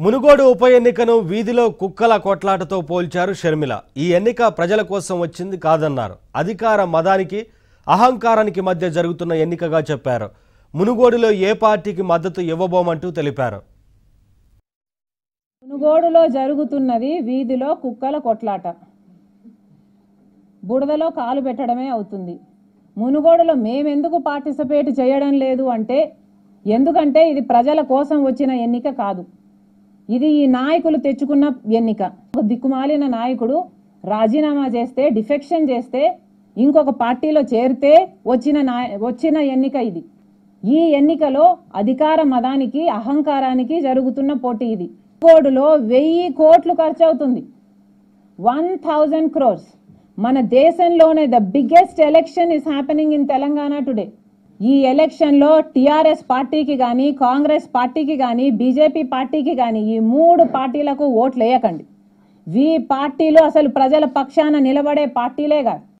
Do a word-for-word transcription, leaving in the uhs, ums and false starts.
మునుగోడు ఉప ఎన్నికను వీధిలో కుక్కల కొట్లాటతో పోల్చారు షర్మిల. ఈ ఎన్నిక ప్రజల కోసం వచ్చింది కాదన్నారు. అధికార మదానికి అహంకారానికి మధ్య జరుగుతున్న ఎన్నికగా చెప్పారు. మునుగోడులో ఏ పార్టీకి మద్దతు ఇవ్వబోమంటూ తెలిపారు. మునుగోడులో జరుగుతున్నది వీధిలో కుక్కల కొట్లాట, బుడదలో కాలు పెట్టడమే అవుతుంది. మునుగోడులో మేమెందుకు పార్టిసిపేట్ చేయడం లేదు అంటే, ఎందుకంటే ఇది ప్రజల కోసం వచ్చిన ఎన్నిక కాదు. ఇది ఈ నాయకులు తెచ్చుకున్న ఎన్నిక. ఒక దిక్కుమాలిన నాయకుడు రాజీనామా చేస్తే, డిఫెక్షన్ చేస్తే, ఇంకొక పార్టీలో చేరితే వచ్చిన నాయ వచ్చిన ఎన్నిక ఇది. ఈ ఎన్నికలో అధికార మదానికి అహంకారానికి జరుగుతున్న పోటీ ఇది. మునుగోడులో వెయ్యి కోట్లు ఖర్చు అవుతుంది. One thousand crores. మన దేశంలోనే the biggest election is happening in Telangana today. ఈ ఎలక్షన్లో టీఆర్ఎస్ పార్టీకి కానీ, కాంగ్రెస్ పార్టీకి కానీ, బీజేపీ పార్టీకి కానీ, ఈ మూడు పార్టీలకు ఓట్లు వేయకండి. ఈ పార్టీలు అసలు ప్రజల పక్షాన నిలబడే పార్టీలే కాదు.